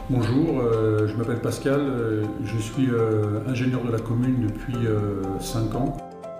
Bonjour, je m'appelle Pascal, je suis ingénieur de la commune depuis 5 ans.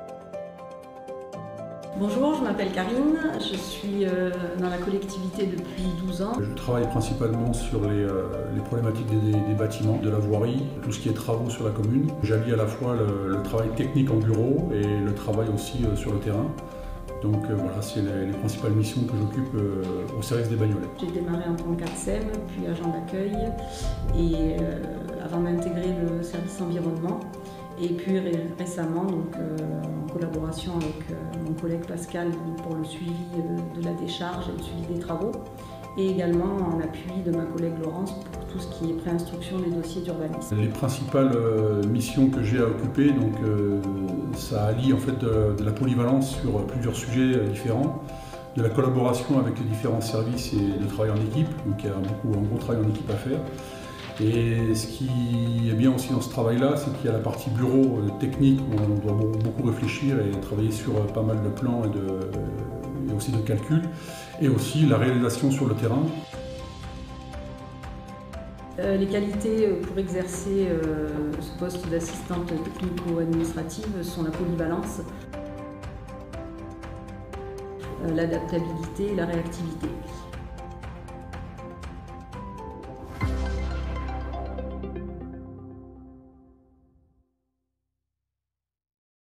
Bonjour, je m'appelle Karine, je suis dans la collectivité depuis 12 ans. Je travaille principalement sur les problématiques des bâtiments, de la voirie, tout ce qui est travaux sur la commune. J'allie à la fois le travail technique en bureau et le travail aussi sur le terrain. Donc voilà, c'est les principales missions que j'occupe au service des Bagnolais. J'ai démarré en tant qu'ARCEM, puis agent d'accueil, et avant d'intégrer le service environnement. Et puis récemment, en collaboration avec mon collègue Pascal pour le suivi de la décharge et le suivi des travaux, et également en appui de ma collègue Laurence pour tout ce qui est préinstruction des dossiers d'urbanisme. Les principales missions que j'ai à occuper, ça allie en fait de la polyvalence sur plusieurs sujets différents, de la collaboration avec les différents services et de travail en équipe, donc il y a un gros travail en équipe à faire. Et ce qui est bien aussi dans ce travail-là, c'est qu'il y a la partie bureau technique où on doit beaucoup réfléchir et travailler sur pas mal de plans et aussi de calculs, et aussi la réalisation sur le terrain. Les qualités pour exercer ce poste d'assistante technico-administrative sont la polyvalence, l'adaptabilité et la réactivité.